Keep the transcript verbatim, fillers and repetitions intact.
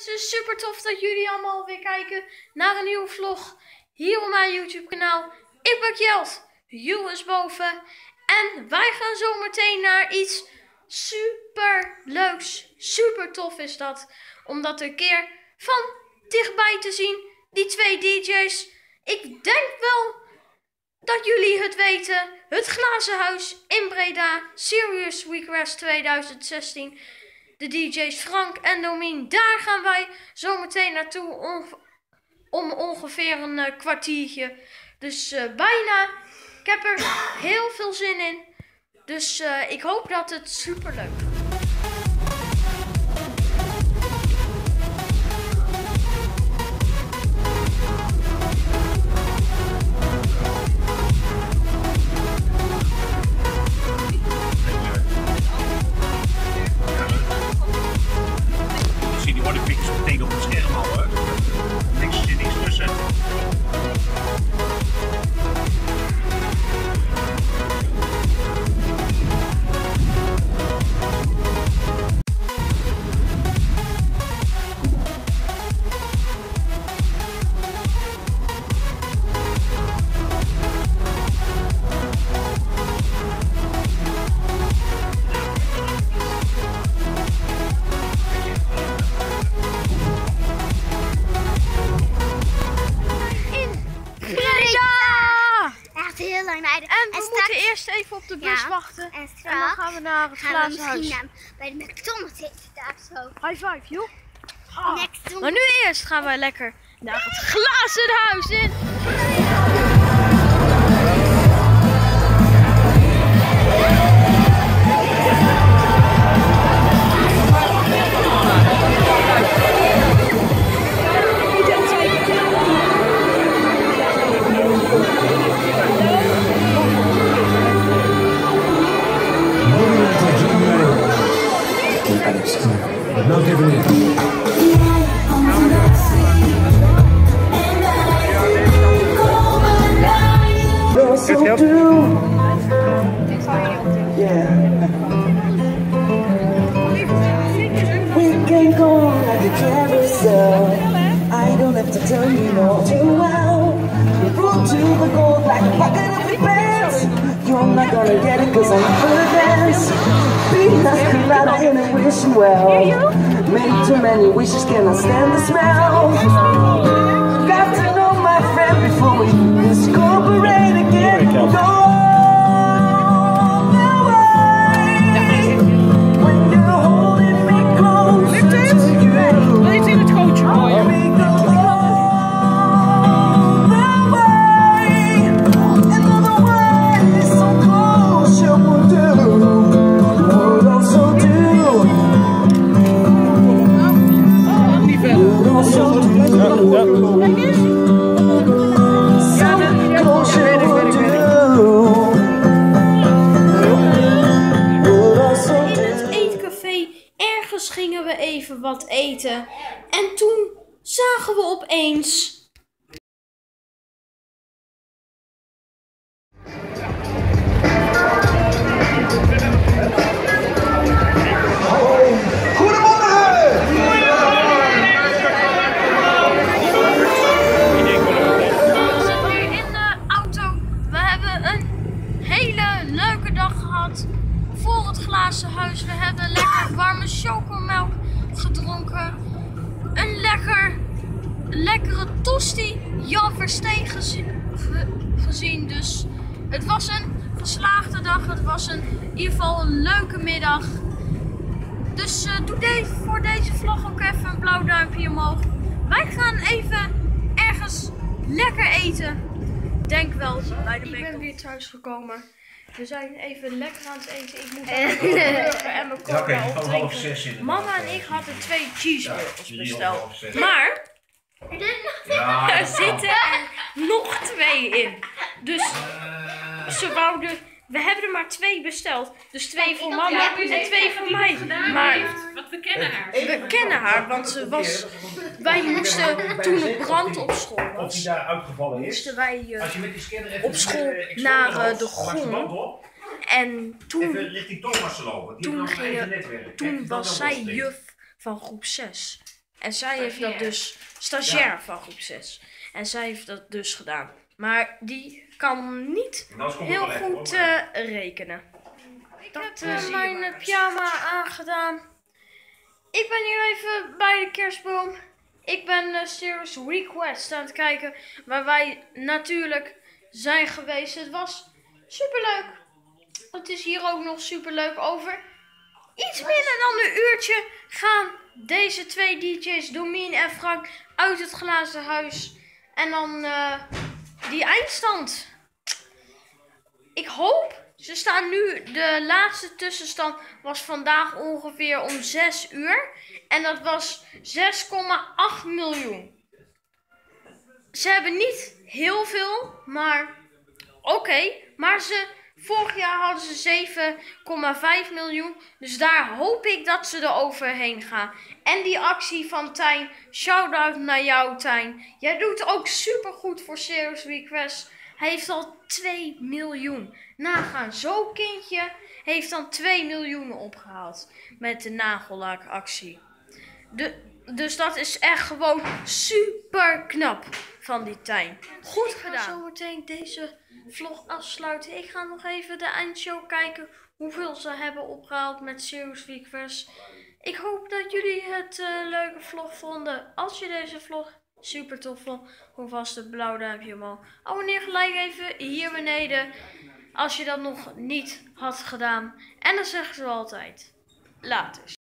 Het is super tof dat jullie allemaal weer kijken naar een nieuwe vlog hier op mijn YouTube kanaal. Ik ben Kjeld, Jules is boven en wij gaan zo meteen naar iets super leuks. Super tof is dat, om dat een keer van dichtbij te zien, die twee D J's. Ik denk wel dat jullie het weten, het Glazen Huis in Breda, Serious Request tweeduizend zestien. De D J's Frank en Domien, daar gaan wij zo meteen naartoe om, om ongeveer een uh, kwartiertje. Dus uh, bijna. Ik heb er heel veel zin in. Dus uh, ik hoop dat het super leuk wordt. Die worden pikjes meteen op het scherm houden. Niks, niks tussen. Heel lang rijden. En we en moeten straks... eerst even op de bus ja, wachten. En, En dan gaan we naar het Glazen Huis. Naar, bij de McDonald's zitten daar zo. High five, joh. Ah. McDonald's. Maar nu eerst gaan wij lekker naar het Glazen Huis in. But not giving in. Good help. Yeah. We can go like a carousel. I don't have to tell you no too well. We roll to the gold like a bucket of pants. You're not gonna get it cause I'm for the dance. Pina colada in a wishing well. Made too many wishes, cannot stand the smell. Got to know my friend before we miscooperate again. Go the way when you're holding me close to you. Weet je het coachen? I'll make the all the way. Another way is so close, you will do. Would also do. Would also do. Ergens gingen we even wat eten en toen zagen we opeens... Voor het Glazen Huis. We hebben lekker warme chocomelk gedronken. Een lekker, lekkere tosti Jan Versteen gezi ge gezien. Dus het was een geslaagde dag. Het was een, in ieder geval een leuke middag. Dus uh, doe deze, voor deze vlog ook even een blauw duimpje omhoog. Wij gaan even ergens lekker eten. Denk wel bij de Ik ben weer thuis gekomen. We zijn even lekker aan het eten. Ik moet even en mijn cola Ja, okay, opdrinken. Mama en ik hadden twee cheeseburgers ja, besteld. Maar ja, er zitten er nog twee in. Dus uh, ze wouden... We hebben er maar twee besteld. Dus twee voor mama en twee voor mij. Maar want we kennen haar. we kennen haar, want ze was... Wij moesten toen het brand op school was. Of die daar uitgevallen is. Moesten wij uh, Als je met die scanner even op school naar uh, de grond. En toen, even richting Thomas lopen. Die toen, nog ging, even netwerk. toen even was zij juf van groep zes. En zij heeft dat dus, stagiair Ja. van groep zes. En zij heeft dat dus gedaan. Maar die kan niet Dat komt heel wel echt, goed hoor. eh, rekenen. Ik heb eh, mijn eh, pyjama aangedaan. Ik ben hier even bij de kerstboom. Ik ben uh, Serious Request aan het kijken. Waar wij natuurlijk zijn geweest. Het was superleuk. Het is hier ook nog superleuk over. Iets minder dan een uurtje gaan deze twee D J's, Domien en Frank, uit het glazen huis. En dan uh, die eindstand. Ik hoop, ze staan nu, de laatste tussenstand was vandaag ongeveer om zes uur. En dat was zes komma acht miljoen. Ze hebben niet heel veel, maar oké. Okay. Maar ze, vorig jaar hadden ze zeven komma vijf miljoen. Dus daar hoop ik dat ze er overheen gaan. En die actie van Tijn, shout-out naar jou Tijn. Jij doet ook supergoed voor Serious Request. Hij heeft al twee miljoen. Nagaan, zo'n kindje heeft dan twee miljoen opgehaald met de nagellaakactie. De, dus dat is echt gewoon super knap van die Tijn. Goed gedaan. Ik ga zo meteen deze vlog afsluiten. Ik ga nog even de eindshow kijken hoeveel ze hebben opgehaald met Serious Request. Ik hoop dat jullie het uh, leuke vlog vonden. Als je deze vlog super tof vond, hoe vast het blauw duimpje omhoog. Abonneer gelijk even hier beneden als je dat nog niet had gedaan. En dan zeggen ze altijd, later.